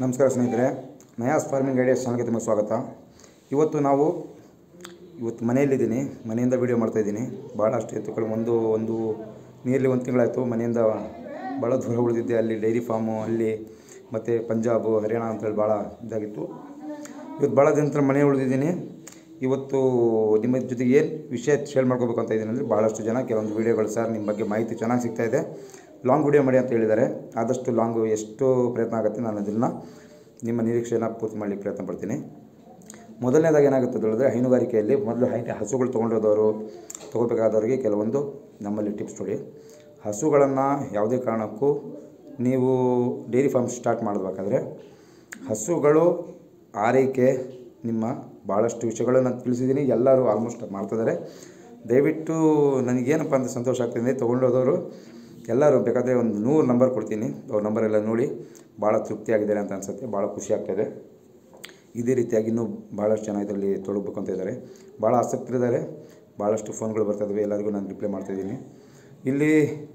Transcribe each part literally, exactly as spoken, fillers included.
ನಮಸ್ಕಾರ ಸ್ನೇಹಿತರೆ, Nayaz farming ideas ಚಾನಲ್ಗೆ ತಮಗೆ ಸ್ವಾಗತ. ಇವತ್ತು ನಾವು ಇವತ್ತು ಮನೆಯಲ್ಲಿದ್ದೀನಿ, ಮನೆಯಿಂದ ವೀಡಿಯೋ ಮಾಡ್ತಾಯಿದ್ದೀನಿ. ಭಾಳಷ್ಟು ಎತ್ತುಗಳು ಒಂದು ಒಂದು ನಿಯರ್ಲಿ ಒಂದು ತಿಂಗಳಾಯಿತು ಮನೆಯಿಂದ ಭಾಳ ದೂರ ಉಳಿದಿದ್ದೆ. ಅಲ್ಲಿ ಡೈರಿ ಫಾರ್ಮು, ಅಲ್ಲಿ ಮತ್ತು ಪಂಜಾಬು, ಹರಿಯಾಣ ಅಂತೇಳಿ ಭಾಳ ಇದಾಗಿತ್ತು. ಇವತ್ತು ಭಾಳ ದಿನ ನಂತರ ಮನೆ ಉಳಿದಿದ್ದೀನಿ. ಇವತ್ತು ನಿಮ್ಮ ಜೊತೆಗೆ ಏನು ವಿಷಯ ಶೇರ್ ಮಾಡ್ಕೋಬೇಕು ಅಂತ ಇದ್ದೀನಿ ಅಂದರೆ, ಭಾಳಷ್ಟು ಜನ ಕೆಲವೊಂದು ವೀಡಿಯೋಗಳು ಸರ್ ನಿಮ್ಮ ಬಗ್ಗೆ ಮಾಹಿತಿ ಚೆನ್ನಾಗಿ ಸಿಗ್ತಾಯಿದೆ, ಲಾಂಗ್ ವೀಡಿಯೋ ಮಾಡಿ ಅಂತ ಹೇಳಿದ್ದಾರೆ. ಆದಷ್ಟು ಲಾಂಗು ಎಷ್ಟು ಪ್ರಯತ್ನ ಆಗುತ್ತೆ ನಾನು ಅದನ್ನು ನಿಮ್ಮ ನಿರೀಕ್ಷೆಯನ್ನು ಪೂರ್ತಿ ಮಾಡಲಿಕ್ಕೆ ಪ್ರಯತ್ನ ಪಡ್ತೀನಿ. ಮೊದಲನೇದಾಗಿ ಏನಾಗುತ್ತೆ ಅಂತ ಹೇಳಿದ್ರೆ, ಹೈನುಗಾರಿಕೆಯಲ್ಲಿ ಮೊದಲು ಹೈ ಹಸುಗಳು ತೊಗೊಂಡೋದವರು ತೊಗೋಬೇಕಾದವರಿಗೆ ಕೆಲವೊಂದು ನಮ್ಮಲ್ಲಿ ಟಿಪ್ಸ್ ನೋಡಿ. ಹಸುಗಳನ್ನು ಯಾವುದೇ ಕಾರಣಕ್ಕೂ ನೀವು ಡೈರಿ ಫಾರ್ಮ್ ಸ್ಟಾರ್ಟ್ ಮಾಡಬೇಕಾದ್ರೆ ಹಸುಗಳು ಆರೈಕೆ ನಿಮ್ಮ ಭಾಳಷ್ಟು ವಿಷಯಗಳನ್ನು ನಾನು ತಿಳಿಸಿದ್ದೀನಿ. ಎಲ್ಲರೂ ಆಲ್ಮೋಸ್ಟ್ ಮಾಡ್ತಿದ್ದಾರೆ. ದಯವಿಟ್ಟು ನನಗೇನಪ್ಪ ಅಂತ ಸಂತೋಷ ಆಗ್ತಿದೆ, ತೊಗೊಂಡೋದವರು ಎಲ್ಲರೂ ಬೇಕಾದರೆ ಒಂದು ನೂರು ನಂಬರ್ ಕೊಡ್ತೀನಿ, ಅವ್ರ ನಂಬರೆಲ್ಲ ನೋಡಿ ಭಾಳ ತೃಪ್ತಿಯಾಗಿದ್ದಾರೆ ಅಂತ ಅನಿಸುತ್ತೆ, ಭಾಳ ಖುಷಿ ಆಗ್ತಾಯಿದೆ. ಇದೇ ರೀತಿಯಾಗಿ ಇನ್ನೂ ಭಾಳಷ್ಟು ಜನ ಇದರಲ್ಲಿ ತೊಡಗಬೇಕು ಅಂತ ಇದ್ದಾರೆ, ಭಾಳ ಆಸಕ್ತರಿದ್ದಾರೆ. ಭಾಳಷ್ಟು ಫೋನ್ಗಳು ಬರ್ತಾಯಿದ್ದಾವೆ, ಎಲ್ಲರಿಗೂ ನಾನು ರಿಪ್ಲೈ ಮಾಡ್ತಾಯಿದ್ದೀನಿ. ಇಲ್ಲಿ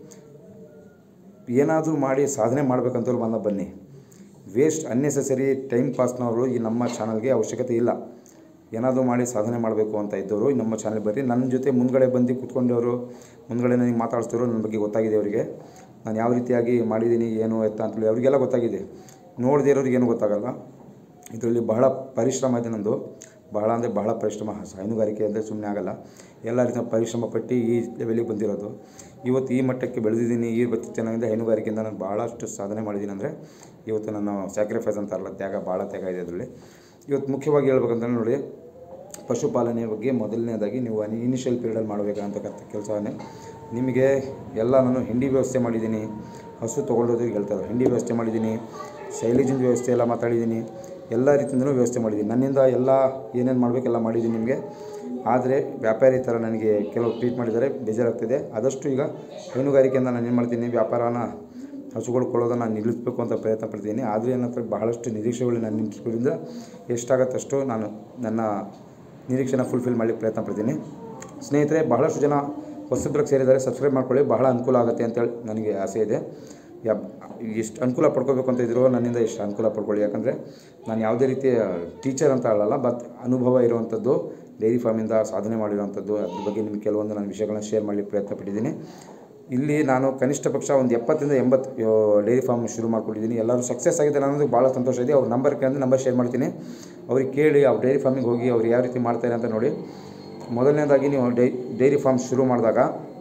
ಏನಾದರೂ ಮಾಡಿ ಸಾಧನೆ ಮಾಡಬೇಕಂತವ್ರು ಬಂದ ಬನ್ನಿ. ವೇಸ್ಟ್ ಅನ್ನೆಸೆಸರಿ ಟೈಮ್ ಪಾಸ್ನವರು ಈ ನಮ್ಮ ಚಾನಲ್ಗೆ ಅವಶ್ಯಕತೆ ಇಲ್ಲ. ಏನಾದರೂ ಮಾಡಿ ಸಾಧನೆ ಮಾಡಬೇಕು ಅಂತ ಇದ್ದವರು ನಮ್ಮ ಚಾನಲ್ ಬರ್ರಿ. ನನ್ನ ಜೊತೆ ಮುಂದ್ಗಡೆ ಬಂದು ಕೂತ್ಕೊಂಡವರು, ಮುಂದ್ಗಡೆ ನನಗೆ ಮಾತಾಡಿಸ್ತವರು, ನನ್ನ ಬಗ್ಗೆ ಗೊತ್ತಾಗಿದೆ ಅವರಿಗೆ. ನಾನು ಯಾವ ರೀತಿಯಾಗಿ ಮಾಡಿದ್ದೀನಿ, ಏನು ಎತ್ತ ಅಂತೇಳಿ ಅವರಿಗೆಲ್ಲ ಗೊತ್ತಾಗಿದೆ. ನೋಡದೇ ಇರೋರಿಗೆ ಏನೂ ಗೊತ್ತಾಗಲ್ಲ. ಇದರಲ್ಲಿ ಬಹಳ ಪರಿಶ್ರಮ ಇದೆ ನಂದು, ಬಹಳ ಅಂದರೆ ಬಹಳ ಪರಿಶ್ರಮ. ಹೈನುಗಾರಿಕೆ ಅಂದರೆ ಸುಮ್ಮನೆ ಆಗಲ್ಲ. ಎಲ್ಲ ರೀತಿಯ ಪರಿಶ್ರಮ ಪಟ್ಟು ಈ ಲೆವೆಲಿಗೆ ಬಂದಿರೋದು. ಇವತ್ತು ಈ ಮಟ್ಟಕ್ಕೆ ಬೆಳೆದಿದ್ದೀನಿ. ಈ ಬತ್ತಿ ಚೆನ್ನಾಗಿದೆ. ಹೈನುಗಾರಿಕೆಯಿಂದ ನಾನು ಭಾಳಷ್ಟು ಸಾಧನೆ ಮಾಡಿದ್ದೀನಿ. ಅಂದರೆ ಇವತ್ತು ನನ್ನ ಸ್ಯಾಕ್ರಿಫೈಸ್ ಅಂತಾರಲ್ಲ, ತ್ಯಾಗ, ಭಾಳ ತ್ಯಾಗ ಇದೆ ಅದರಲ್ಲಿ. ಇವತ್ತು ಮುಖ್ಯವಾಗಿ ಹೇಳ್ಬೇಕಂತ ನೋಡಿ, ಪಶುಪಾಲನೆ ಬಗ್ಗೆ ಮೊದಲನೇದಾಗಿ ನೀವು ಇನಿಷಿಯಲ್ ಪೀರಿಯಡಲ್ಲಿ ಮಾಡಬೇಕಂತಕ್ಕಂಥ ಕೆಲಸವನ್ನೇ ನಿಮಗೆ ಎಲ್ಲ ನಾನು ಹಿಂಡಿ ವ್ಯವಸ್ಥೆ ಮಾಡಿದ್ದೀನಿ. ಹಸು ತೊಗೊಂಡೋದ್ರಿಗೆ ಹೇಳ್ತಾರೆ, ಹಿಂಡಿ ವ್ಯವಸ್ಥೆ ಮಾಡಿದ್ದೀನಿ, ಸೈಲೇಜಿನ ವ್ಯವಸ್ಥೆ ಎಲ್ಲ ಮಾತಾಡಿದ್ದೀನಿ, ಎಲ್ಲ ರೀತಿಯಿಂದಲೂ ವ್ಯವಸ್ಥೆ ಮಾಡಿದ್ದೀನಿ. ನನ್ನಿಂದ ಎಲ್ಲ ಏನೇನು ಮಾಡಬೇಕೆಲ್ಲ ಮಾಡಿದ್ದೀನಿ ನಿಮಗೆ. ಆದರೆ ವ್ಯಾಪಾರಿ ಥರ ನನಗೆ ಕೆಲವು ಟ್ರೀಟ್ ಮಾಡಿದ್ದಾರೆ, ಬೇಜಾರಾಗ್ತಿದೆ. ಆದಷ್ಟು ಈಗ ಹೈನುಗಾರಿಕೆಯಿಂದ ನಾನು ಏನು ಮಾಡ್ತೀನಿ, ವ್ಯಾಪಾರನ ಹಸುಗಳು ಕೊಳ್ಳೋದನ್ನು ನಿಲ್ಲಿಸಬೇಕು ಅಂತ ಪ್ರಯತ್ನ ಪಡ್ತೀನಿ. ಆದರೆ ಏನಂತ ಭಾಳಷ್ಟು ನಿರೀಕ್ಷೆಗಳು ನಾನು ನಿಲ್ಲಿಸ್ಕೊಳ್ಳೋದ್ರಿಂದ ಎಷ್ಟಾಗತ್ತಷ್ಟು ನಾನು ನನ್ನ ನಿರೀಕ್ಷೆನ ಫುಲ್ಫಿಲ್ ಮಾಡಲಿಕ್ಕೆ ಪ್ರಯತ್ನ ಪಡ್ತೀನಿ. ಸ್ನೇಹಿತರೆ, ಬಹಳಷ್ಟು ಜನ ಹೊಸಬ್ರಿಗೆ ಸೇರಿದ್ದಾರೆ, ಸಬ್ಸ್ಕ್ರೈಬ್ ಮಾಡ್ಕೊಳ್ಳಿ, ಬಹಳ ಅನುಕೂಲ ಆಗುತ್ತೆ ಅಂತೇಳಿ ನನಗೆ ಆಸೆ ಇದೆ. ಯಾ ಎಷ್ಟು ಅನುಕೂಲ ಪಡ್ಕೋಬೇಕು ಅಂತ ಇದ್ದರೂ ನನ್ನಿಂದ ಎಷ್ಟು ಅನುಕೂಲ ಪಡ್ಕೊಳ್ಳಿ. ಯಾಕಂದರೆ ನಾನು ಯಾವುದೇ ರೀತಿಯ ಟೀಚರ್ ಅಂತ ಹೇಳಲ್ಲ, ಬಟ್ ಅನುಭವ ಇರುವಂಥದ್ದು, ಡೈರಿ ಫಾರ್ಮಿಂದ ಸಾಧನೆ ಮಾಡಿರುವಂಥದ್ದು, ಅದ್ರ ಬಗ್ಗೆ ನಿಮಗೆ ಕೆಲವೊಂದು ನಾನು ವಿಷಯಗಳನ್ನ ಶೇರ್ ಮಾಡಲಿಕ್ಕೆ ಪ್ರಯತ್ನ ಪಟ್ಟಿದ್ದೀನಿ. ಇಲ್ಲಿ ನಾನು ಕನಿಷ್ಠ ಪಕ್ಷ ಒಂದು ಎಪ್ಪತ್ತರಿಂದ ಎಂಬತ್ತು ಡೈರಿ ಫಾರ್ಮ್ ಶುರು ಮಾಡ್ಕೊಂಡಿದ್ದೀನಿ. ಎಲ್ಲರೂ ಸಕ್ಸಸ್ ಆಗಿದೆ ಅನ್ನೋದು ಭಾಳ ಸಂತೋಷ ಇದೆ. ಅವ್ರ ನಂಬರ್ ಕೇಳಿದ್ರೆ ನಂಬರ್ ಶೇರ್ ಮಾಡ್ತೀನಿ, ಅವ್ರಿಗೆ ಕೇಳಿ ಅವ್ರು ಡೈರಿ ಫಾರ್ಮಿಗೆ ಹೋಗಿ ಅವ್ರು ಯಾವ ರೀತಿ ಮಾಡ್ತಾರೆ ಅಂತ ನೋಡಿ. ಮೊದಲನೇದಾಗಿ ನೀವು ಡೈ ಡೈರಿ ಫಾರ್ಮ್ ಶುರು ಮಾಡಿದಾಗ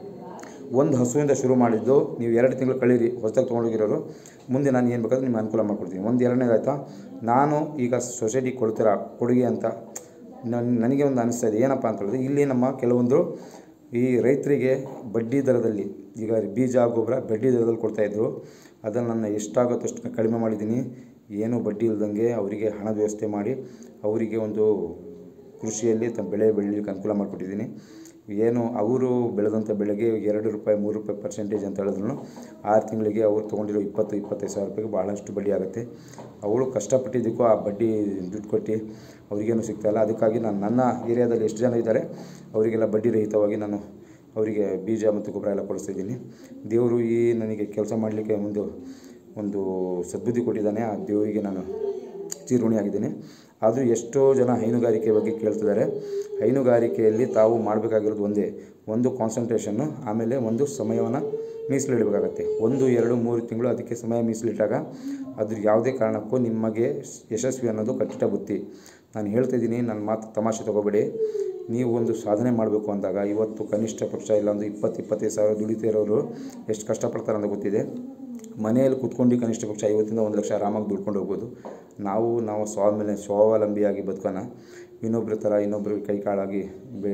ಒಂದು ಹಸುವಿಂದ ಶುರು ಮಾಡಿದ್ದು ನೀವು ಎರಡು ತಿಂಗಳು ಕಳೀರಿ, ಹೊಸದಾಗಿ ತೊಗೊಂಡೋಗಿರೋರು. ಮುಂದೆ ನಾನು ಏನು ಬೇಕಾದ್ರೆ ನಿಮ್ಗೆ ಅನುಕೂಲ ಮಾಡಿಕೊಡ್ತೀನಿ. ಒಂದು ಎರಡನೇದಾಯ್ತಾ, ನಾನು ಈಗ ಸೊಸೈಟಿಗೆ ಕೊಡ್ತೀರಾ ಕೊಡುಗೆ ಅಂತ ನನ್ನ ನನಗೆ ಒಂದು ಅನಿಸ್ತಾ ಇದೆ. ಏನಪ್ಪ ಅಂತ ಹೇಳಿದ್ರೆ, ಇಲ್ಲಿ ನಮ್ಮ ಕೆಲವೊಂದು ಈ ರೈತರಿಗೆ ಬಡ್ಡಿ ದರದಲ್ಲಿ, ಈಗ ಬೀಜ ಗೊಬ್ಬರ ಬಡ್ಡಿ ದರದಲ್ಲಿ ಕೊಡ್ತಾಯಿದ್ರು. ಅದನ್ನು ನಾನು ಎಷ್ಟಾಗುತ್ತೋ ಅಷ್ಟು ಕಡಿಮೆ ಮಾಡಿದ್ದೀನಿ. ಏನೂ ಬಡ್ಡಿ ಇಲ್ದಂಗೆ ಅವರಿಗೆ ಹಣ ವ್ಯವಸ್ಥೆ ಮಾಡಿ ಅವರಿಗೆ ಒಂದು ಕೃಷಿಯಲ್ಲಿ ತಮ್ಮ ಬೆಳೆ ಬೆಳೀಲಿಕ್ಕೆ ಅನುಕೂಲ ಮಾಡಿಕೊಟ್ಟಿದ್ದೀನಿ. ಏನು ಅವರು ಬೆಳೆದಂಥ ಬೆಳೆಗೆ ಎರಡು ರೂಪಾಯಿ ಮೂರು ರೂಪಾಯಿ ಪರ್ಸೆಂಟೇಜ್ ಅಂತ ಹೇಳಿದ್ರು ಆರು ತಿಂಗಳಿಗೆ ಅವ್ರು ತೊಗೊಂಡಿರೋ ಇಪ್ಪತ್ತು ಇಪ್ಪತ್ತೈದು ಸಾವಿರ ರೂಪಾಯಿಗೆ ಭಾಳಷ್ಟು ಬಡ್ಡಿ ಆಗುತ್ತೆ. ಅವಳು ಕಷ್ಟಪಟ್ಟಿದ್ದಕ್ಕೂ ಆ ಬಡ್ಡಿ ದುಡ್ಡು ಕೊಟ್ಟು ಅವರಿಗೇನು ಸಿಗ್ತಾಯಿಲ್ಲ. ಅದಕ್ಕಾಗಿ ನಾನು ನನ್ನ ಏರಿಯಾದಲ್ಲಿ ಎಷ್ಟು ಜನ ಇದ್ದಾರೆ ಅವರಿಗೆಲ್ಲ ಬಡ್ಡಿ ರಹಿತವಾಗಿ ನಾನು ಅವರಿಗೆ ಬೀಜ ಮತ್ತು ಗೊಬ್ಬರ ಎಲ್ಲ ಕೊಡಿಸ್ತಿದ್ದೀನಿ. ದೇವರು ಈ ನನಗೆ ಕೆಲಸ ಮಾಡಲಿಕ್ಕೆ ಒಂದು ಒಂದು ಸದ್ಬುದ್ಧಿ ಕೊಟ್ಟಿದ್ದಾನೆ. ಆ ದೇವರಿಗೆ ನಾನು ಚಿರಋಣಿಯಾಗಿದ್ದೀನಿ. ಆದರೂ ಎಷ್ಟೋ ಜನ ಹೈನುಗಾರಿಕೆ ಬಗ್ಗೆ ಕೇಳ್ತಿದ್ದಾರೆ. ಹೈನುಗಾರಿಕೆಯಲ್ಲಿ ತಾವು ಮಾಡಬೇಕಾಗಿರೋದು ಒಂದೇ, ಒಂದು ಕಾನ್ಸಂಟ್ರೇಷನ್ನು, ಆಮೇಲೆ ಒಂದು ಸಮಯವನ್ನು ಮೀಸಲಿಡಬೇಕಾಗತ್ತೆ. ಒಂದು ಎರಡು ಮೂರು ತಿಂಗಳು ಅದಕ್ಕೆ ಸಮಯ ಮೀಸಲಿಟ್ಟಾಗ ಅದ್ರ ಯಾವುದೇ ಕಾರಣಕ್ಕೂ ನಿಮಗೆ ಯಶಸ್ವಿ ಅನ್ನೋದು ಕಟ್ಟಿಟ್ಟ ಬುತ್ತಿ. ನಾನು ಹೇಳ್ತಾಯಿದ್ದೀನಿ, ನನ್ನ ಮಾತು ತಮಾಷೆ ತೊಗೋಬೇಡಿ. ನೀವು ಒಂದು ಸಾಧನೆ ಮಾಡಬೇಕು ಅಂದಾಗ ಇವತ್ತು ಕನಿಷ್ಠ ಪಕ್ಷ ಇಲ್ಲ ಒಂದು ಇಪ್ಪತ್ತು ಇಪ್ಪತ್ತೈದು ಸಾವಿರ ದುಡಿತಾ ಇರೋರು ಎಷ್ಟು ಕಷ್ಟಪಡ್ತಾರೆ ಅಂತ ಗೊತ್ತಿದೆ. ಮನೆಯಲ್ಲಿ ಕೂತ್ಕೊಂಡು ಕನಿಷ್ಠ ಪಕ್ಷ ಐವತ್ತಿಂದ ಒಂದು ಲಕ್ಷ ಆರಾಮಾಗಿ ದುಡ್ಕೊಂಡು ಹೋಗ್ಬೋದು. ನಾವು ನಾವು ಸ್ವಾವಲಂಬಿ ಸ್ವಾವಲಂಬಿಯಾಗಿ ಬದುಕೋಣ. ಇನ್ನೊಬ್ಬರ ಥರ ಇನ್ನೊಬ್ಬರಿಗೆ ಕೈ ಕಾಳಾಗಿ ಬೆ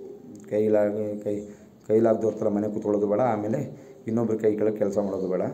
ಕೈಲಾಗಿ ಕೈ ಕೈಲಾಗ್ದವ್ರ ಥರ ಮನೆ ಕೂತ್ಕೊಳ್ಳೋದು ಬೇಡ. ಆಮೇಲೆ ಇನ್ನೊಬ್ಬರ ಕೈ ಕೆಳಗೆ ಕೆಲಸ ಮಾಡೋದು ಬೇಡ.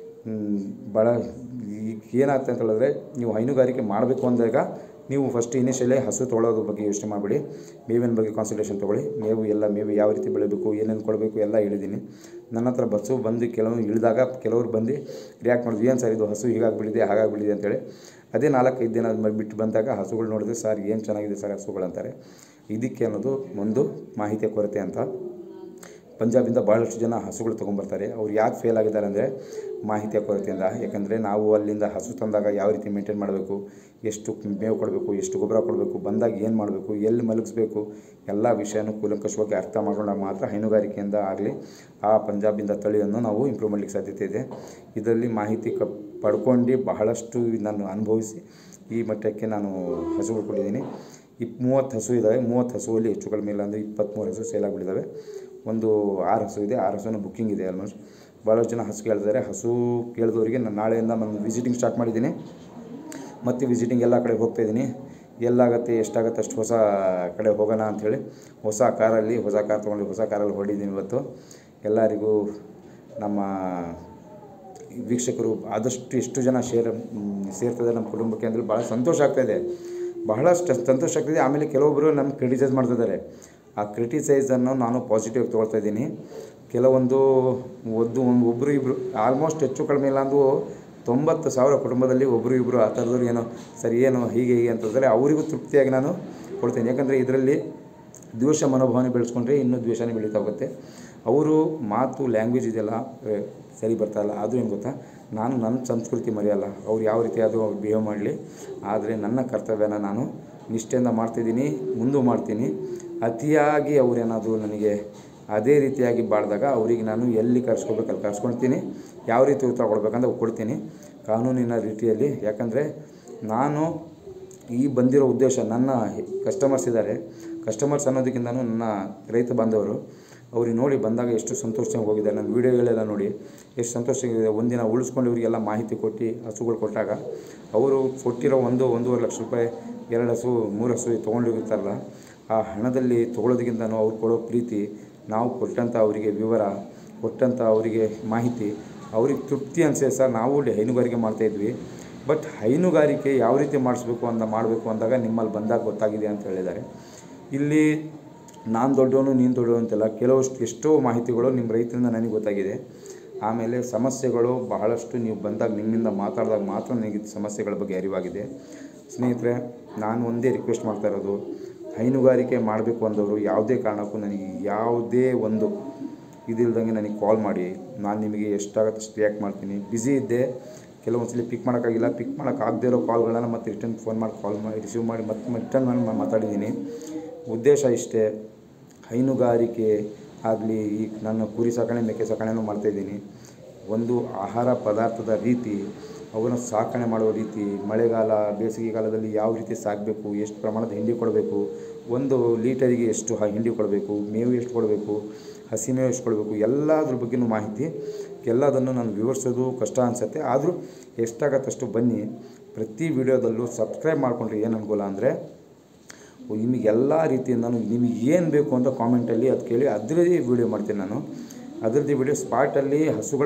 ಭಾಳ ಈಗ ಏನಾಗ್ತದೆ ಅಂತ ಹೇಳಿದ್ರೆ, ನೀವು ಹೈನುಗಾರಿಕೆ ಮಾಡಬೇಕು ಅಂದಾಗ ನೀವು ಫಸ್ಟ್ ಇನಿಷಿಯಲೇ ಹಸು ತೊಗೊಳ್ಳೋದ್ರ ಬಗ್ಗೆ ಯೋಚನೆ ಮಾಡಿಬಿಡಿ. ಮೇವಿನ ಬಗ್ಗೆ ಕಾನ್ಸಂಟ್ರೇಷನ್ ತೊಗೊಳ್ಳಿ. ಮೇವು ಎಲ್ಲ ಮೇವು ಯಾವ ರೀತಿ ಬೆಳಿಬೇಕು, ಏನೇನು ಕೊಡಬೇಕು ಎಲ್ಲ ಹೇಳಿದ್ದೀನಿ. ನನ್ನ ಹತ್ರ ಬಸ್ಸು ಬಂದು ಕೆಲವರು ಇಳಿದಾಗ ಕೆಲವರು ಬಂದು ರಿಯಾಕ್ಟ್ ಮಾಡಿದ್ರು, ಏನು ಸರ್ ಇದು ಹಸು ಹೀಗಾಗಿಬಿಟ್ಟಿದೆ ಹಾಗಾಗಿಬಿಟ್ಟಿದೆ ಅಂತೇಳಿ. ಅದೇ ನಾಲ್ಕೈದು ದಿನ ಬಿಟ್ಟು ಬಂದಾಗ ಹಸುಗಳು ನೋಡಿದ್ರೆ, ಸರ್ ಏನು ಚೆನ್ನಾಗಿದೆ ಸರ್ ಹಸುಗಳು ಅಂತಾರೆ. ಇದಕ್ಕೆ ಅನ್ನೋದು ಒಂದು ಮಾಹಿತಿಯ ಕೊರತೆ ಅಂತ. ಪಂಜಾಬಿಂದ ಭಾಳಷ್ಟು ಜನ ಹಸುಗಳು ತೊಗೊಂಬರ್ತಾರೆ. ಅವ್ರು ಯಾಕೆ ಫೇಲ್ ಆಗಿದ್ದಾರೆ ಅಂದರೆ ಮಾಹಿತಿಯ ಕೊರತೆಯಿಂದ. ಯಾಕಂದರೆ ನಾವು ಅಲ್ಲಿಂದ ಹಸು ತಂದಾಗ ಯಾವ ರೀತಿ ಮೇಂಟೈನ್ ಮಾಡಬೇಕು, ಎಷ್ಟು ಮೇವು ಕೊಡಬೇಕು, ಎಷ್ಟು ಗೊಬ್ಬರ ಕೊಡಬೇಕು, ಬಂದಾಗ ಏನು ಮಾಡಬೇಕು, ಎಲ್ಲಿ ಮಲಗಿಸ್ಬೇಕು, ಎಲ್ಲ ವಿಷಯನೂ ಕೂಲಂಕಷವಾಗಿ ಅರ್ಥ ಮಾಡ್ಕೊಂಡಾಗ ಮಾತ್ರ ಹೈನುಗಾರಿಕೆಯಿಂದ ಆಗಲಿ ಆ ಪಂಜಾಬಿಂದ ತಳಿಯನ್ನು ನಾವು ಇಂಪ್ರೂವ್ ಮಾಡಲಿಕ್ಕೆ ಸಾಧ್ಯತೆ ಇದೆ. ಇದರಲ್ಲಿ ಮಾಹಿತಿ ಕ ಪಡ್ಕೊಂಡು ಬಹಳಷ್ಟು ನಾನು ಅನುಭವಿಸಿ ಈ ಮಟ್ಟಕ್ಕೆ ನಾನು ಹಸುಗಳು ಕೊಟ್ಟಿದ್ದೀನಿ. ಇಪ್ ಮೂವತ್ತು ಹಸು ಇದ್ದಾವೆ. ಮೂವತ್ತು ಹಸುವಲ್ಲಿ ಹೆಚ್ಚು ಕಡಿಮೆ ಇಲ್ಲ ಅಂದರೆ ಇಪ್ಪತ್ತ್ಮೂರು ಹಸು ಸೇಲ್ ಆಗಿಬಿಟ್ಟಿದ್ದಾವೆ. ಒಂದು ಆರು ಹಸು ಇದೆ. ಆರು ಹಸುನ ಬುಕ್ಕಿಂಗ್ ಇದೆ ಆಲ್ಮೋಸ್ಟ್. ಭಾಳಷ್ಟು ಜನ ಹಸು ಕೇಳ್ತಿದ್ದಾರೆ. ಹಸು ಕೇಳಿದವರಿಗೆ ನಾನು ನಾಳೆಯಿಂದ ನಾನು ವಿಸಿಟಿಂಗ್ ಸ್ಟಾರ್ಟ್ ಮಾಡಿದ್ದೀನಿ. ಮತ್ತು ವಿಸಿಟಿಂಗ್ ಎಲ್ಲ ಕಡೆ ಹೋಗ್ತಾಯಿದ್ದೀನಿ. ಎಲ್ಲಾಗತ್ತೆ ಎಷ್ಟಾಗತ್ತೆ ಅಷ್ಟು ಹೊಸ ಕಡೆ ಹೋಗೋಣ ಅಂಥೇಳಿ ಹೊಸ ಕಾರಲ್ಲಿ ಹೊಸ ಕಾರ್ ತೊಗೊಂಡು ಹೊಸ ಕಾರಲ್ಲಿ ಹೊರಟಿದ್ದೀನಿ ಇವತ್ತು. ಎಲ್ಲರಿಗೂ ನಮ್ಮ ವೀಕ್ಷಕರು ಆದಷ್ಟು ಎಷ್ಟು ಜನ ಶೇರ್ ಸೇರ್ತದೆ ನಮ್ಮ ಕುಟುಂಬಕ್ಕೆ ಅಂದರೆ ಭಾಳ ಸಂತೋಷ ಆಗ್ತಾಯಿದೆ. ಬಹಳಷ್ಟು ಸಂತೋಷ ಆಗ್ತಿದೆ. ಆಮೇಲೆ ಕೆಲವೊಬ್ಬರು ನಮ್ಮ ಕ್ರಿಟಿಸೈಸ್ ಮಾಡ್ತಿದ್ದಾರೆ. ಆ ಕ್ರಿಟಿಸೈಸನ್ನು ನಾನು ಪಾಸಿಟಿವ್ ತೊಗೊಳ್ತಾ ಇದ್ದೀನಿ. ಕೆಲವೊಂದು ಒಂದು ಒಂದು ಒಬ್ಬರು ಇಬ್ಬರು ಆಲ್ಮೋಸ್ಟ್ ಹೆಚ್ಚು ಕಡಿಮೆ ಇಲ್ಲ ಅಂದರೂ ತೊಂಬತ್ತು ಸಾವಿರ ಕುಟುಂಬದಲ್ಲಿ ಒಬ್ಬರು ಇಬ್ಬರು ಆ ಥರದವ್ರು ಏನೋ ಸರಿ ಏನೋ ಹೀಗೆ ಹೀಗೆ ಅಂತಂದರೆ ಅವರಿಗೂ ತೃಪ್ತಿಯಾಗಿ ನಾನು ಕೊಡ್ತೀನಿ. ಯಾಕಂದರೆ ಇದರಲ್ಲಿ ದ್ವೇಷ ಮನೋಭಾವನೆ ಬೆಳೆಸ್ಕೊಂಡ್ರೆ ಇನ್ನೂ ದ್ವೇಷನೇ ಬೆಳೀತಾ ಹೋಗುತ್ತೆ. ಅವರು ಮಾತು ಲ್ಯಾಂಗ್ವೇಜ್ ಇದೆಯಲ್ಲ ಸರಿ ಬರ್ತಾಯಿಲ್ಲ. ಅದು ಏನು ಗೊತ್ತಾ, ನಾನು ನನ್ನ ಸಂಸ್ಕೃತಿ ಮರೆಯಲ್ಲ. ಅವ್ರು ಯಾವ ರೀತಿ ಅದು ಬಿಹೇವ್ ಮಾಡಲಿ, ಆದರೆ ನನ್ನ ಕರ್ತವ್ಯನ ನಾನು ನಿಷ್ಠೆಯಿಂದ ಮಾಡ್ತಿದ್ದೀನಿ, ಮುಂದೂ ಮಾಡ್ತೀನಿ. ಅತಿಯಾಗಿ ಅವರೇನಾದರೂ ನನಗೆ ಅದೇ ರೀತಿಯಾಗಿ ಬಾಳಿದಾಗ ಅವರಿಗೆ ನಾನು ಎಲ್ಲಿ ಕರ್ಸ್ಕೊಬೇಕು ಅಲ್ಲಿ ಕರ್ಸ್ಕೊಳ್ತೀನಿ. ಯಾವ ರೀತಿ ಉತ್ತರ ಕೊಡಬೇಕಂತ ಕೊಡ್ತೀನಿ ಕಾನೂನಿನ ರೀತಿಯಲ್ಲಿ. ಯಾಕಂದರೆ ನಾನು ಈ ಬಂದಿರೋ ಉದ್ದೇಶ ನನ್ನ ಕಸ್ಟಮರ್ಸ್ ಇದ್ದಾರೆ. ಕಸ್ಟಮರ್ಸ್ ಅನ್ನೋದಕ್ಕಿಂತನೂ ನನ್ನ ರೈತ ಬಾಂಧವರು ಅವ್ರಿಗೆ ನೋಡಿ ಬಂದಾಗ ಎಷ್ಟು ಸಂತೋಷವಾಗಿ ಹೋಗಿದೆ. ನನ್ನ ವೀಡಿಯೋಗಳೆಲ್ಲ ನೋಡಿ ಎಷ್ಟು ಸಂತೋಷವಾಗಿದೆ. ಒಂದಿನ ಉಳಿಸ್ಕೊಂಡು ಇವರಿಗೆಲ್ಲ ಮಾಹಿತಿ ಕೊಟ್ಟು ಹಸುಗಳು ಕೊಟ್ಟಾಗ ಅವರು ಕೊಟ್ಟಿರೋ ಒಂದು ಒಂದೂವರೆ ಲಕ್ಷ ರೂಪಾಯಿ ಎರಡು ಹಸು ಮೂರು ಹಸು ತೊಗೊಂಡಿರ್ತಾರಲ್ಲ, ಆ ಹಣದಲ್ಲಿ ತೊಗೊಳೋದಕ್ಕಿಂತನೂ ಅವ್ರು ಕೊಡೋ ಪ್ರೀತಿ, ನಾವು ಕೊಟ್ಟಂಥ ಅವರಿಗೆ ವಿವರ, ಕೊಟ್ಟಂಥ ಅವರಿಗೆ ಮಾಹಿತಿ ಅವ್ರಿಗೆ ತೃಪ್ತಿ ಅನಿಸಿದೆ. ಸರ್ ನಾವು ಹೈನುಗಾರಿಕೆ ಮಾಡ್ತಾಯಿದ್ವಿ, ಬಟ್ ಹೈನುಗಾರಿಕೆ ಯಾವ ರೀತಿ ಮಾಡಿಸ್ಬೇಕು ಅಂತ ಮಾಡಬೇಕು ಅಂದಾಗ ನಿಮ್ಮಲ್ಲಿ ಬಂದಾಗ ಗೊತ್ತಾಗಿದೆ ಅಂತ ಹೇಳಿದ್ದಾರೆ. ಇಲ್ಲಿ ನಾನು ದೊಡ್ಡವನು ನೀನು ದೊಡ್ಡವನು ಅಂತೆಲ್ಲ ಕೆಲವಷ್ಟು ಎಷ್ಟೋ ಮಾಹಿತಿಗಳು ನಿಮ್ಮ ರೈತರಿಂದ ನನಗೆ ಗೊತ್ತಾಗಿದೆ. ಆಮೇಲೆ ಸಮಸ್ಯೆಗಳು ಬಹಳಷ್ಟು ನೀವು ಬಂದಾಗ ನಿಮ್ಮಿಂದ ಮಾತಾಡಿದಾಗ ಮಾತ್ರ ನನಗೆ ಸಮಸ್ಯೆಗಳ ಬಗ್ಗೆ ಅರಿವಾಗಿದೆ. ಸ್ನೇಹಿತರೆ, ನಾನು ಒಂದೇ ರಿಕ್ವೆಸ್ಟ್ ಮಾಡ್ತಾ ಇರೋದು, ಹೈನುಗಾರಿಕೆ ಮಾಡಬೇಕು ಅಂದವರು ಯಾವುದೇ ಕಾರಣಕ್ಕೂ ನನಗೆ ಯಾವುದೇ ಒಂದು ಇದಿಲ್ದಂಗೆ ನನಗೆ ಕಾಲ್ ಮಾಡಿ. ನಾನು ನಿಮಗೆ ಎಷ್ಟಾಗುತ್ತೆ ಅಷ್ಟು ರಿಯಾಕ್ಟ್ ಮಾಡ್ತೀನಿ. ಬ್ಯುಸಿ ಇದ್ದೆ, ಕೆಲವೊಂದ್ಸಲಿ ಪಿಕ್ ಮಾಡೋಕ್ಕಾಗಿಲ್ಲ. ಪಿಕ್ ಮಾಡೋಕ್ಕಾಗದೇ ಇರೋ ಕಾಲ್ಗಳನ್ನ ಮತ್ತೆ ರಿಟರ್ನ್ ಫೋನ್ ಮಾಡಿ ಕಾಲ್ ಮಾಡಿ ರಿಸೀವ್ ಮಾಡಿ ಮತ್ತೆ ರಿಟರ್ನ್ ನಾನು ಮಾತಾಡಿದ್ದೀನಿ. ಉದ್ದೇಶ ಇಷ್ಟೇ, ಹೈನುಗಾರಿಕೆ ಆಗಲಿ ಈ ನನ್ನ ಕುರಿ ಸಾಕಣೆ ಮೇಕೆ ಸಾಕಣೆನೂ ಮಾಡ್ತಾಯಿದ್ದೀನಿ. ಒಂದು ಆಹಾರ ಪದಾರ್ಥದ ರೀತಿ, ಅವನ್ನು ಸಾಕಣೆ ಮಾಡುವ ರೀತಿ, ಮಳೆಗಾಲ ಬೇಸಿಗೆಗಾಲದಲ್ಲಿ ಯಾವ ರೀತಿ ಸಾಕಬೇಕು, ಎಷ್ಟು ಪ್ರಮಾಣದ ಹಿಂಡಿ ಕೊಡಬೇಕು, ಒಂದು ಲೀಟರಿಗೆ ಎಷ್ಟು ಹಿಂಡಿ ಕೊಡಬೇಕು, ಮೇವು ಎಷ್ಟು ಕೊಡಬೇಕು, ಹಸಿ ಮೇವು ಎಷ್ಟು ಕೊಡಬೇಕು, ಎಲ್ಲದ್ರ ಬಗ್ಗೆಯೂ ಮಾಹಿತಿ ಎಲ್ಲದನ್ನು ನಾನು ವಿವರಿಸೋದು ಕಷ್ಟ ಅನಿಸುತ್ತೆ. ಆದರೂ ಎಷ್ಟಾಗತ್ತಷ್ಟು ಬನ್ನಿ. ಪ್ರತಿ ವಿಡಿಯೋದಲ್ಲೂ ಸಬ್ಸ್ಕ್ರೈಬ್ ಮಾಡಿಕೊಂಡ್ರೆ ಏನು ಅನುಕೂಲ ಅಂದರೆ ನಿಮಗೆ ಎಲ್ಲ ರೀತಿಯಿಂದ ನಾನು ನಿಮಗೆ ಏನು ಬೇಕು ಅಂತ ಕಾಮೆಂಟಲ್ಲಿ ಅದು ಕೇಳಿ ಅದರದ್ದೇ ವೀಡಿಯೋ ಮಾಡ್ತೀನಿ. ನಾನು ಅದರದ್ದೇ ವೀಡಿಯೋ ಸ್ಪಾಟಲ್ಲಿ ಹಸುಗಳ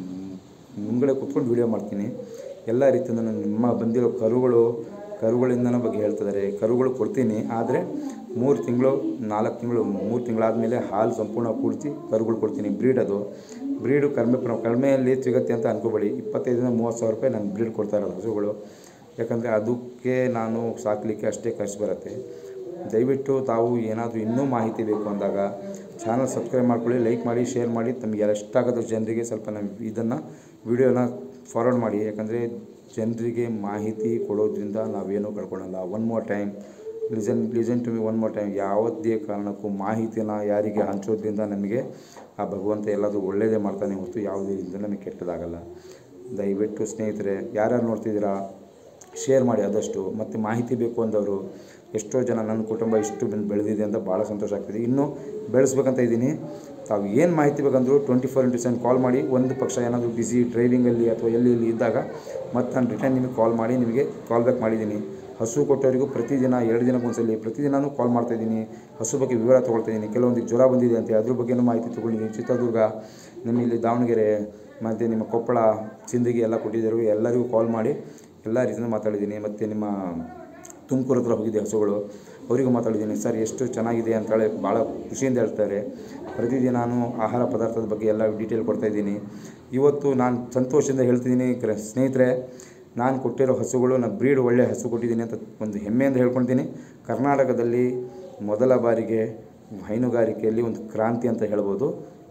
ಮುಂಗಡೆ ಕೂತ್ಕೊಂಡು ವೀಡಿಯೋ ಮಾಡ್ತೀನಿ. ಎಲ್ಲ ರೀತಿಯಿಂದ ನಾನು ನಿಮ್ಮ ಬಂದಿರೋ ಕರುಗಳು ಕರುಗಳಿಂದನ ಬಗ್ಗೆ ಹೇಳ್ತಿದ್ದಾರೆ. ಕರುಗಳು ಕೊಡ್ತೀನಿ, ಆದರೆ ಮೂರು ತಿಂಗಳು ನಾಲ್ಕು ತಿಂಗಳು ಮೂರು ತಿಂಗಳಾದಮೇಲೆ ಹಾಲು ಸಂಪೂರ್ಣ ಕೂಡಿಸಿ ಕರುಗಳು ಕೊಡ್ತೀನಿ. ಬ್ರೀಡ್ ಅದು ಬ್ರೀಡು ಕಡಿಮೆ ಕಡಿಮೆಯಲ್ಲಿ ಸಿಗುತ್ತೆ ಅಂತ ಅನ್ಕೋಬೇಡಿ. ಇಪ್ಪತ್ತೈದರಿಂದ ಮೂವತ್ತು ಸಾವಿರ ರೂಪಾಯಿ ನಾನು ಬ್ರೀಡ್ ಕೊಡ್ತಾ ಇರೋದು ಹಸುಗಳು. ಯಾಕಂದರೆ ಅದಕ್ಕೆ ನಾನು ಸಾಕಲಿಕ್ಕೆ ಅಷ್ಟೇ ಖರ್ಚು ಬರುತ್ತೆ. ದಯವಿಟ್ಟು ತಾವು ಏನಾದರೂ ಇನ್ನೂ ಮಾಹಿತಿ ಬೇಕು ಅಂದಾಗ ಚಾನಲ್ ಸಬ್ಸ್ಕ್ರೈಬ್ ಮಾಡ್ಕೊಳ್ಳಿ, ಲೈಕ್ ಮಾಡಿ, ಶೇರ್ ಮಾಡಿ. ತಮಗೆ ಎಷ್ಟಾಗೋದು ಜನರಿಗೆ ಸ್ವಲ್ಪ ನಾವು ಇದನ್ನು ವಿಡಿಯೋನ ಫಾರ್ವರ್ಡ್ ಮಾಡಿ. ಯಾಕಂದರೆ ಜನರಿಗೆ ಮಾಹಿತಿ ಕೊಡೋದ್ರಿಂದ ನಾವೇನೂ ಕಳ್ಕೊಳ್ಳಲ್ಲ. One more time listen listen to me one more time. ಯಾವುದೇ ಕಾರಣಕ್ಕೂ ಮಾಹಿತಿನ ಯಾರಿಗೆ ಹಂಚೋದ್ರಿಂದ ನಮಗೆ ಆ ಭಗವಂತ ಎಲ್ಲಾದರೂ ಒಳ್ಳೆಯದೇ ಮಾಡ್ತಾನೆ ಹೊರತು ಯಾವುದೇ ರೀತಿಯಿಂದ ನಮಗೆ ಕೆಟ್ಟದಾಗಲ್ಲ. ದಯವಿಟ್ಟು ಸ್ನೇಹಿತರೆ, ಯಾರ್ಯಾರು ನೋಡ್ತಿದ್ದೀರಾ ಶೇರ್ ಮಾಡಿ ಆದಷ್ಟು. ಮತ್ತು ಮಾಹಿತಿ ಬೇಕು ಅಂದವರು ಎಷ್ಟೋ ಜನ ನನ್ನ ಕುಟುಂಬ ಇಷ್ಟು ಬೆಳೆದಿದೆ ಅಂತ ಭಾಳ ಸಂತೋಷ ಆಗ್ತಿದೆ. ಇನ್ನೂ ಬೆಳೆಸ್ಬೇಕಂತ ಇದ್ದೀನಿ. ತಾವು ಏನು ಮಾಹಿತಿ ಬೇಕಂದರೂ twenty four into seven call ಮಾಡಿ. ಒಂದು ಪಕ್ಷ ಏನಾದರೂ ಬ್ಯುಸಿ ಡ್ರೈವಿಂಗಲ್ಲಿ ಅಥವಾ ಎಲ್ಲಿ ಇಲ್ಲಿ ಇದ್ದಾಗ ಮತ್ತು ನಾನು ರಿಟರ್ನ್ ನಿಮಗೆ ಕಾಲ್ ಮಾಡಿ ನಿಮಗೆ ಕಾಲ್ ಬ್ಯಾಕ್ ಮಾಡಿದ್ದೀನಿ. ಹಸು ಕೊಟ್ಟವರಿಗೂ ಪ್ರತಿದಿನ ಎರಡು ದಿನಕ್ಕೆ ಒಂದ್ಸಲಿ ಪ್ರತಿದಿನವೂ ಕಾಲ್ ಮಾಡ್ತಾಯಿದ್ದೀನಿ. ಹಸು ಬಗ್ಗೆ ವಿವರ ತೊಗೊಳ್ತಾಯಿದ್ದೀನಿ. ಕೆಲವೊಂದಿಗೆ ಜ್ವರ ಬಂದಿದೆ ಅಂತ ಅದ್ರ ಬಗ್ಗೆನೂ ಮಾಹಿತಿ ತೊಗೊಂಡಿದ್ದೀನಿ. ಚಿತ್ರದುರ್ಗ, ನಿಮ್ಮ ಇಲ್ಲಿ ದಾವಣಗೆರೆ ಮತ್ತು ನಿಮ್ಮ ಕೊಪ್ಪಳ, ಸಿಂದಗಿ ಎಲ್ಲ ಕೊಟ್ಟಿದ್ದರು. ಎಲ್ಲರಿಗೂ ಕಾಲ್ ಮಾಡಿ ಎಲ್ಲ ರೀತಿಯಿಂದ ಮಾತಾಡಿದ್ದೀನಿ. ಮತ್ತು ನಿಮ್ಮ ತುಮಕೂರು ಹತ್ರ ಹೋಗಿದೆ ಹಸುಗಳು, ಅವರಿಗೂ ಮಾತಾಡಿದ್ದೀನಿ. ಸರ್ ಎಷ್ಟು ಚೆನ್ನಾಗಿದೆ ಅಂತೇಳಿ ಭಾಳ ಖುಷಿಯಿಂದ ಹೇಳ್ತಾರೆ. ಪ್ರತಿದಿನ ನಾನು ಆಹಾರ ಪದಾರ್ಥದ ಬಗ್ಗೆ ಎಲ್ಲ ಡೀಟೇಲ್ ಕೊಡ್ತಾಯಿದ್ದೀನಿ. ಇವತ್ತು ನಾನು ಸಂತೋಷದಿಂದ ಹೇಳ್ತಿದ್ದೀನಿ ಸ್ನೇಹಿತರೆ, ನಾನು ಕೊಟ್ಟಿರೋ ಹಸುಗಳು ನಾನು ಬ್ರೀಡ್ ಒಳ್ಳೆಯ ಹಸು ಕೊಟ್ಟಿದ್ದೀನಿ ಅಂತ ಒಂದು ಹೆಮ್ಮೆಯಿಂದ ಹೇಳ್ಕೊಳ್ತೀನಿ. ಕರ್ನಾಟಕದಲ್ಲಿ ಮೊದಲ ಬಾರಿಗೆ ಹೈನುಗಾರಿಕೆಯಲ್ಲಿ ಒಂದು ಕ್ರಾಂತಿ ಅಂತ ಹೇಳ್ಬೋದು.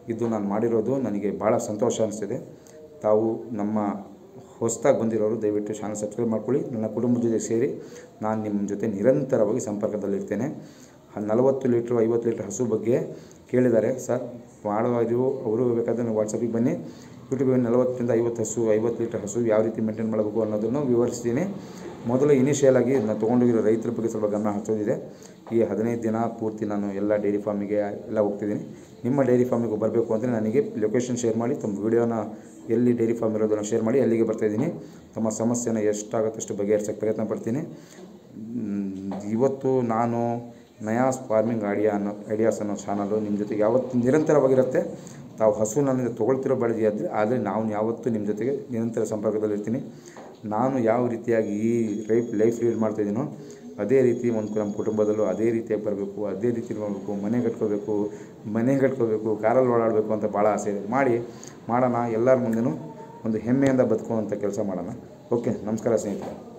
ಇದು ನಾನು ಮಾಡಿರೋದು ನನಗೆ ಭಾಳ ಸಂತೋಷ ಅನಿಸ್ತಿದೆ. ತಾವು ನಮ್ಮ ಹೊಸದಾಗಿ ಬಂದಿರೋರು ದಯವಿಟ್ಟು ಚಾನಲ್ ಸಬ್ಸ್ಕ್ರೈಬ್ ಮಾಡ್ಕೊಳ್ಳಿ. ನನ್ನ ಕುಟುಂಬದ ಜೊತೆ ಸೇರಿ ನಾನು ನಿಮ್ಮ ಜೊತೆ ನಿರಂತರವಾಗಿ ಸಂಪರ್ಕದಲ್ಲಿರ್ತೇನೆ. ನಲವತ್ತು ಲೀಟ್ರು ಐವತ್ತು ಲೀಟ್ರ್ ಹಸು ಬಗ್ಗೆ ಕೇಳಿದ್ದಾರೆ ಸರ್, ಮಾಡುವುದು ಅವರು ಬೇಕಾದರೆ ನೀವು ವಾಟ್ಸಪ್ಪಿಗೆ ಬನ್ನಿ. ಯೂಟ್ಯೂಬಿಗೆ ನಲವತ್ತರಿಂದ ಐವತ್ತು ಹಸು ಐವತ್ತು ಲೀಟ್ರ್ ಹಸು ಯಾವ ರೀತಿ ಮೇಂಟೈನ್ ಮಾಡಬೇಕು ಅನ್ನೋದನ್ನು ವಿವರಿಸ್ತೀನಿ. ಮೊದಲು ಇನಿಷಿಯಲ್ ಆಗಿ ನಾನು ತೊಗೊಂಡೋಗಿರೋ ರೈತರ ಬಗ್ಗೆ ಸ್ವಲ್ಪ ಗಮನ ಹರಿಸೋದಿದೆ. ಈ ಹದಿನೈದು ದಿನ ಪೂರ್ತಿ ನಾನು ಎಲ್ಲ ಡೈರಿ ಫಾರ್ಮಿಗೆ ಎಲ್ಲ ಹೋಗ್ತಿದ್ದೀನಿ. ನಿಮ್ಮ ಡೈರಿ ಫಾರ್ಮಿಗೆ ಬರಬೇಕು ಅಂದರೆ ನನಗೆ ಲೊಕೇಶನ್ ಶೇರ್ ಮಾಡಿ, ತಮ್ಮ ವೀಡಿಯೋನ ಎಲ್ಲಿ ಡೈರಿ ಫಾರ್ಮ್ ಇರೋದನ್ನು ಶೇರ್ ಮಾಡಿ, ಅಲ್ಲಿಗೆ ಬರ್ತಾಯಿದ್ದೀನಿ. ತಮ್ಮ ಸಮಸ್ಯೆನ ಎಷ್ಟಾಗುತ್ತಷ್ಟು ಬಗೆಹರಿಸೋಕ್ಕೆ ಪ್ರಯತ್ನ ಪಡ್ತೀನಿ. ಇವತ್ತು ನಾನು ನಯಾಸ್ ಫಾರ್ಮಿಂಗ್ ಐಡಿಯಾ ಅನ್ನೋ ಐಡಿಯಾಸ್ ಅನ್ನೋ ಚಾನಲು ನಿಮ್ಮ ಜೊತೆಗೆ ಯಾವತ್ತು ನಿರಂತರವಾಗಿರುತ್ತೆ. ತಾವು ಹಸು ನನ್ನಿಂದ ತೊಗೊಳ್ತಿರೋ ಬೆಳೆದಿ ಆದರೆ ಆದರೆ ನಾವು ಯಾವತ್ತೂ ನಿಮ್ಮ ಜೊತೆಗೆ ನಿರಂತರ ಸಂಪರ್ಕದಲ್ಲಿರ್ತೀನಿ. ನಾನು ಯಾವ ರೀತಿಯಾಗಿ ಈ ಲೈಫ್ ಲೈಫ್ ಲೀಡ್ ಮಾಡ್ತಾಯಿದ್ದೀನೋ ಅದೇ ರೀತಿ ಒಂದು ನಮ್ಮ ಕುಟುಂಬದಲ್ಲೂ ಅದೇ ರೀತಿಯಾಗಿ ಬರಬೇಕು, ಅದೇ ರೀತಿ ಮಾಡಬೇಕು, ಮನೆ ಕಟ್ಕೋಬೇಕು ಮನೆ ಕಟ್ಕೋಬೇಕು ಕಾರಲ್ಲಿ ಓಡಾಡಬೇಕು ಅಂತ ಭಾಳ ಆಸೆ ಇದೆ. ಮಾಡಿ ಮಾಡೋಣ, ಎಲ್ಲರ ಮುಂದೆನೂ ಒಂದು ಹೆಮ್ಮೆಯಿಂದ ಬದುಕುವಂಥ ಕೆಲಸ ಮಾಡೋಣ. ಓಕೆ, ನಮಸ್ಕಾರ ಸ್ನೇಹಿತರೆ.